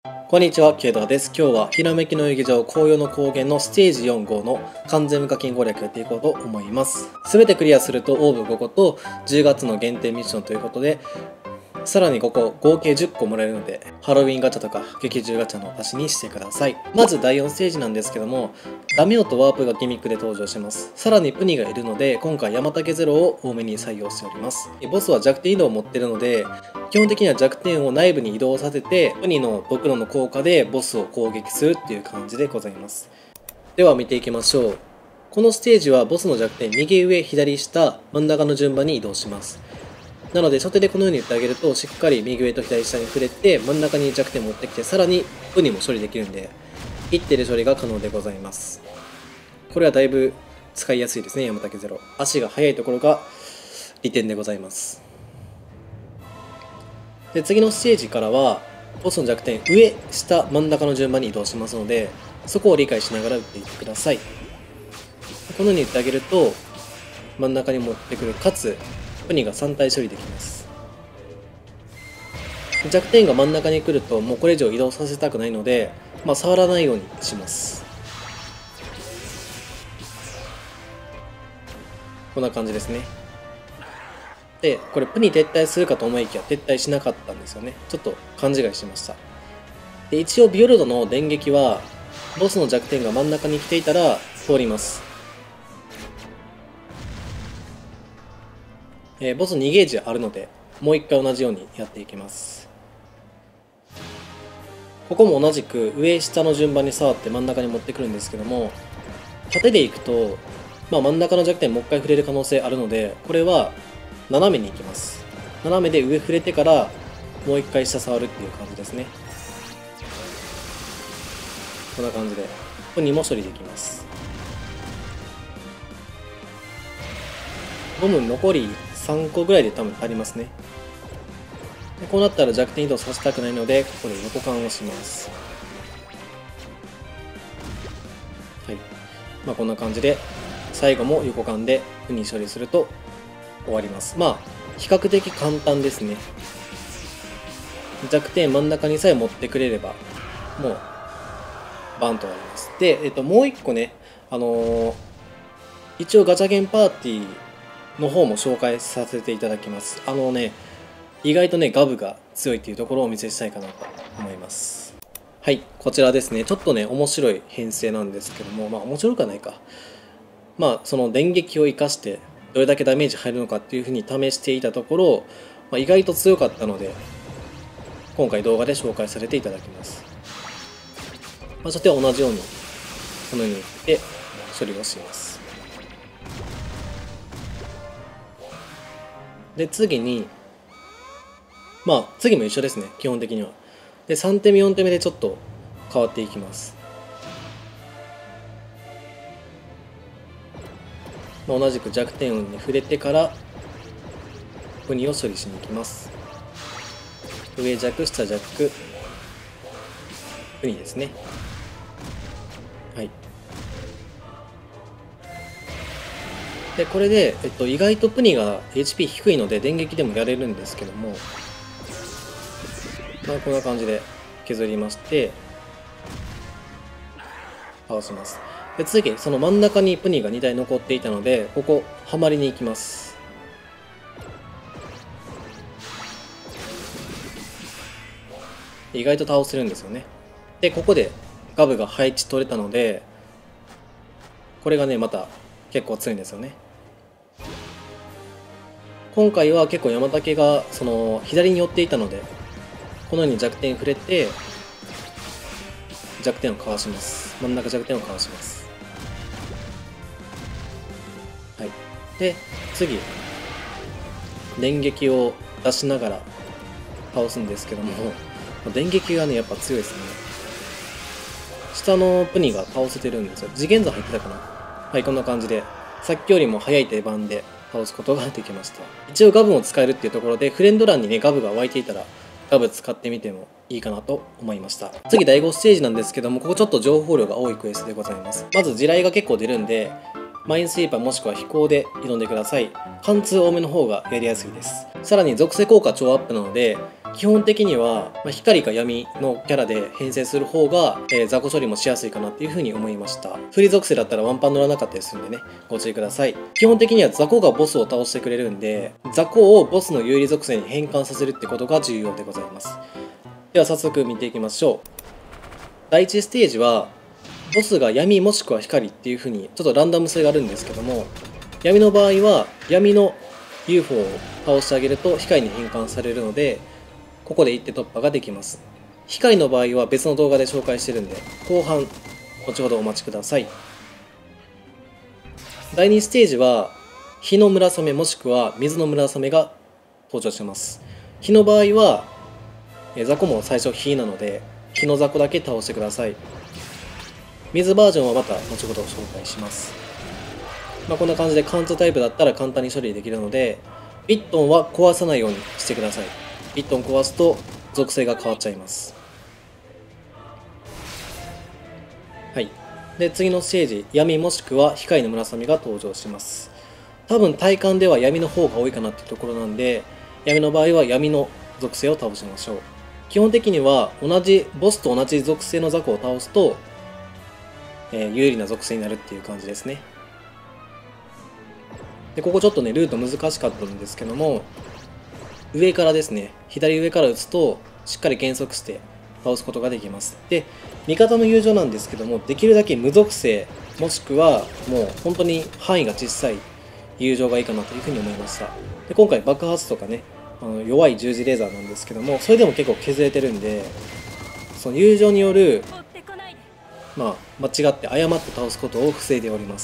こんにちは、ケイドラです。今日はひらめきの遊戯場紅葉の高原のステージ4号の完全無課金攻略やっていこうと思います。すべてクリアするとオーブ5個と10月の限定ミッションということで、さらにここ合計10個もらえるので、ハロウィンガチャとか劇中ガチャの足しにしてください。まず第4ステージなんですけども、ダメオとワープがギミックで登場します。さらにプニがいるので、今回山竹ゼロを多めに採用しております。ボスは弱点移動を持っているので、基本的には弱点を内部に移動させて、プニのドクロの効果でボスを攻撃するっていう感じでございます。では見ていきましょう。このステージはボスの弱点、右上、左下、真ん中の順番に移動します。なので初手でこのように言ってあげると、しっかり右上と左下に触れて、真ん中に弱点持ってきて、さらにプニも処理できるんで、一手で処理が可能でございます。これはだいぶ使いやすいですね、山竹ゼロ。足が速いところが利点でございます。で、次のステージからは、ボスの弱点、上、下、真ん中の順番に移動しますので、そこを理解しながら打っていってください。このように言ってあげると、真ん中に持ってくる、かつ、プニが3体処理できます。弱点が真ん中に来ると、もうこれ以上移動させたくないので、触らないようにします。こんな感じですね。で、これプニ撤退するかと思いきや撤退しなかったんですよね。ちょっと勘違いしました。で、一応ビオルドの電撃は、ボスの弱点が真ん中に来ていたら通ります。ボス2ゲージあるので、もう一回同じようにやっていきます。ここも同じく上下の順番に触って真ん中に持ってくるんですけども、縦でいくと、真ん中の弱点もう一回触れる可能性あるので、これは斜めに行きます。斜めで上触れてからもう一回下触るっていう感じですね。こんな感じでここにも処理できます。ゴム残り3個ぐらいで多分足りますね。でこうなったら弱点移動させたくないので、ここで横間をします。はい。こんな感じで、最後も横間で負に処理すると終わります。比較的簡単ですね。弱点真ん中にさえ持ってくれれば、もう、バンと終わります。で、もう一個ね、一応ガチャゲンパーティーの方も紹介させていただきます。意外とね、ガブが強いっていうところをお見せしたいかなと思います。はい、こちらですね。ちょっとね、面白い編成なんですけども、面白くはないか。その電撃を生かして、どれだけダメージ入るのかっていうふうに試していたところ、意外と強かったので、今回動画で紹介させていただきます。そして同じように、このように打って処理をします。で、次に、次も一緒ですね、基本的には。で、3手目、4手目でちょっと変わっていきます。同じく弱点に触れてから、プニを処理しに行きます。上弱、下弱、プニですね。はい。で、これで、意外とプニが HP 低いので電撃でもやれるんですけども、こんな感じで削りまして、倒します。で、次、その真ん中にプニが2体残っていたので、ここ、はまりに行きます。意外と倒せるんですよね。で、ここでガブが配置取れたので、これがね、また結構強いんですよね。今回は結構山竹がその左に寄っていたので、このように弱点触れて、弱点をかわします。真ん中弱点をかわします。はい。で、次、電撃を出しながら倒すんですけども、電撃がね、やっぱ強いですね。下のプニが倒せてるんですよ。次元座入ってたかな。はい、こんな感じで、さっきよりも早い手番で倒すことができました。一応ガブも使えるっていうところで、フレンド欄にね、ガブが湧いていたら、ガブ使ってみてもいいかなと思いました。次、第5ステージなんですけども、ここちょっと情報量が多いクエストでございます。まず、地雷が結構出るんで、マインスイーパーもしくは飛行で挑んでください。貫通多めの方がやりやすいです。さらに属性効果超アップなので、 基本的には、光か闇のキャラで編成する方が、雑魚処理もしやすいかなっていう風に思いました。フリ属性だったらワンパン乗らなかったりするんでね、ご注意ください。基本的には雑魚がボスを倒してくれるんで、雑魚をボスの有利属性に変換させるってことが重要でございます。では早速見ていきましょう。第1ステージはボスが闇もしくは光っていう風にちょっとランダム性があるんですけども、闇の場合は闇の UFO を倒してあげると光に変換されるので、ここで一手突破ができます。光の場合は別の動画で紹介してるんで、後半後ほどお待ちください。第2ステージは火の村雨もしくは水の村雨が登場します。火の場合は雑魚も最初火なので火の雑魚だけ倒してください。水バージョンはまた後ほど紹介します。こんな感じで貫通タイプだったら簡単に処理できるので、ビットンは壊さないようにしてください。ビットン壊すと属性が変わっちゃいます。はい。で、次のステージ、闇もしくは光の村雨が登場します。多分体感では闇の方が多いかなっていうところなんで、闇の場合は闇の属性を倒しましょう。基本的にはボスと同じ属性の雑魚を倒すと、有利な属性になるっていう感じですね。で、ここちょっとね、ルート難しかったんですけども、上からですね、左上から打つとしっかり減速して倒すことができます。で、味方の友情なんですけども、できるだけ無属性もしくはもう本当に範囲が小さい友情がいいかなというふうに思いました。で、今回爆発とかね、弱い十字レーザーなんですけども、それでも結構削れてるんで、その友情による間違って誤って倒すことを防いでおります。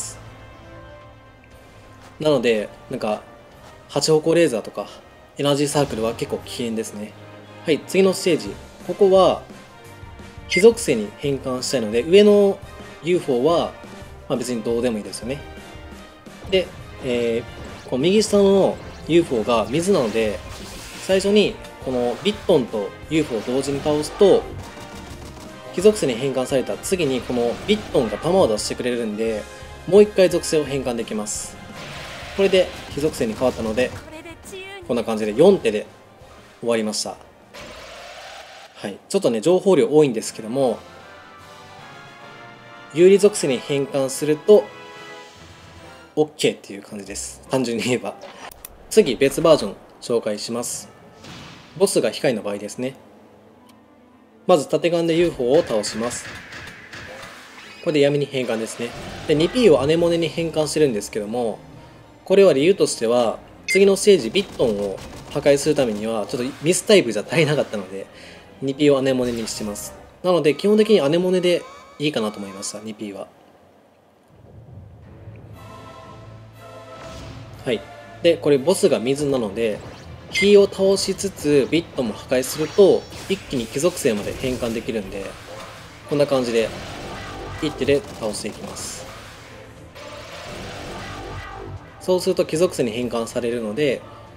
なのでなんか8方向レーザーとかエナジーサークルは結構危険ですね。はい、次のステージ、ここは火属性に変換したいので、上の UFO は別にどうでもいいですよね。で、この右下の UFO が水なので、最初にこのビットンと UFO を同時に倒すと火属性に変換された次にこのビットンが弾を出してくれるんで、もう一回属性を変換できます。これで火属性に変わったので、こんな感じで4手で終わりました。はい、ちょっとね情報量多いんですけども、有利属性に変換すると OK っていう感じです。単純に言えば。次別バージョン紹介します。ボスが光の場合ですね。まず縦眼で UFO を倒します。これで闇に変換ですね。で 2P をアネモネに変換してるんですけども、これは理由としては次のステージビットンを破壊するためにはちょっとミスタイプじゃ足りなかったので 2P をアネモネにしてます。なので基本的にアネモネでいいかなと思いました。 2P は。はい。でこれボスが水なので火を倒しつつビットンも破壊すると一気に火属性まで変換できるんで、こんな感じで一手で倒していきます。そうすると火属性に変換されるので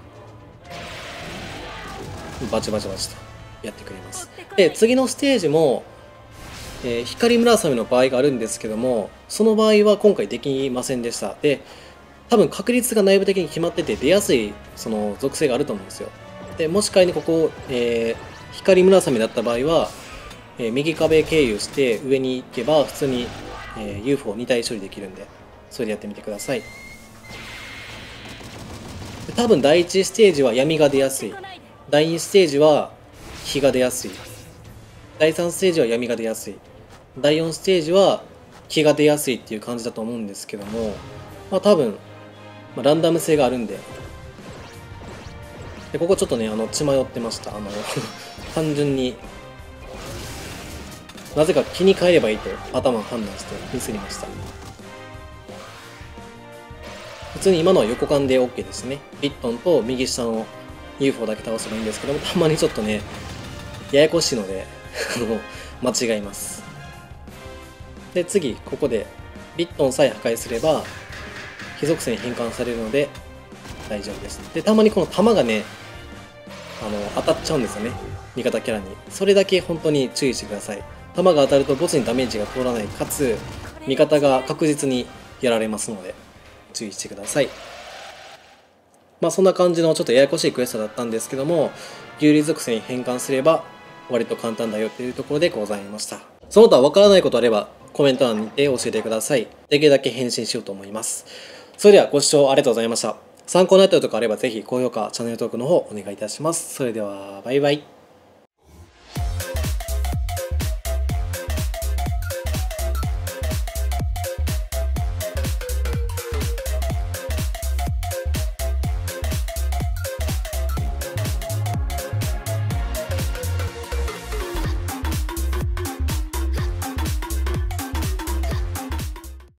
バチバチバチとやってくれます。で次のステージも、光村雨の場合があるんですけども、その場合は今回できませんでした。で多分確率が内部的に決まってて出やすいその属性があると思うんですよ。でもし仮にここ、光村雨だった場合は、右壁経由して上に行けば普通に、UFO2 体処理できるんで、それでやってみてください。多分第1ステージは闇が出やすい、第2ステージは火が出やすい、第3ステージは闇が出やすい、第4ステージは火が出やすいっていう感じだと思うんですけども、多分、ランダム性があるんで、ここちょっとね血迷ってました。単純になぜか気に変えればいいと頭を判断してミスりました。普通に今のは横間で OK ですね。ビットンと右下の UFO だけ倒せばいいんですけども、たまにちょっとねややこしいので間違います。で次ここでビットンさえ破壊すれば火属性に変換されるので大丈夫です。でたまにこの弾がね当たっちゃうんですよね、味方キャラに。それだけ本当に注意してください。弾が当たるとボスにダメージが通らない、かつ味方が確実にやられますので注意してください。 そんな感じのちょっとややこしいクエストだったんですけども、有利属性に変換すれば割と簡単だよっていうところでございました。その他わからないことあればコメント欄にて教えてください。できるだけ返信しようと思います。それではご視聴ありがとうございました。参考になったことがあればぜひ高評価、チャンネル登録の方お願いいたします。それではバイバイ。